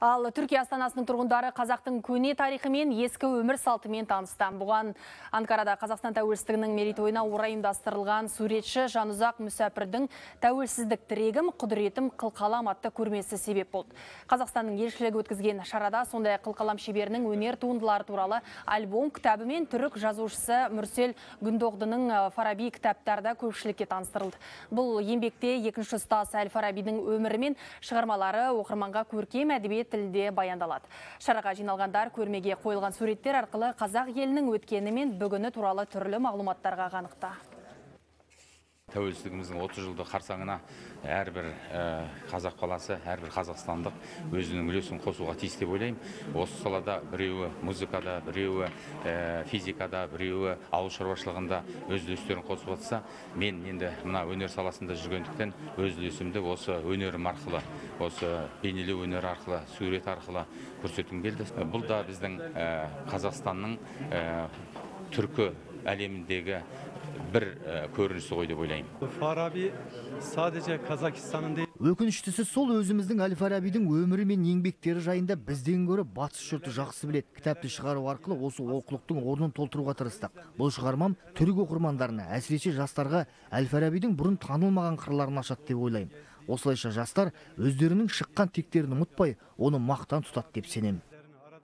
Ал Түркия астанасының тұрғындары қазақтың көне тарихымен, ескі өмір салтымен танысты. Бұған Анкарада Қазақстан тәуелсіздігінің мерейтойына орай ұйымдастырылған суретші Жанұзақ Мүсәпірдің «Тәуелсіздік тірегім, құдіретім, қылқалам» атты көрмесі себеп болды. Қазақстанның елшілігі өткізген шарада сондай қылқалам шеберінің өнер туындылары туралы альбом кітабы мен түрік жазушысы Мүрсел Гүндоғдының Фараби кітаптарда көпшілікке таныстырылды. Бұл еңбекте екінші ұстаз Әл-Фарабидің өмірі мен шығармалары оқырманға көркем әдебиет тілде баяндалады. Шараға жиналғандар көрмеге қойылған суреттер арқылы қазақ елінің өткені мен бүгіні туралы түрлі мағлұматтарға қанықты. Тәуелсіздігіміздің 30 жылдық қарсаңына әрбір қазақ баласы, әрбір қазақстандық өзінің үлесін қосуға тиіс деп ойлаймын. Осы салада біреуі музыкада, біреуі физикада, біреуі ауыл шаруашылығында өз үлестерін қосып жатса, мен енді мына өнер саласында жүргендіктен өз үлесімді осы өнерім арқылы, осы бейнелеу өнері арқылы, сурет арқылы көрсеткім келді. Бұл да біздің Қазақстанның түркі әлеміндегі bir көрінісі ғой деп ойлаймын. Farabi sadece Kazakistan'ın değil. Өкініштісі сол өзіміздің Әл-Фарабидің өмірі мен еңбектері жайында бізден көрі батыс жұрты жақсы біледі. Кітапты шығару арқылы осы олқылықтың орнын толтыруға тырыстық. Бұл шығармам түрік оқырмандарына, әсіресе жастарға Әл-Фарабидің бұрын танылмаған қырларын ашады деп ойлаймын. Осылайша жастар өздерінің шыққан тектерін ұмытпай, оны мақтан тұтады деп сенемін.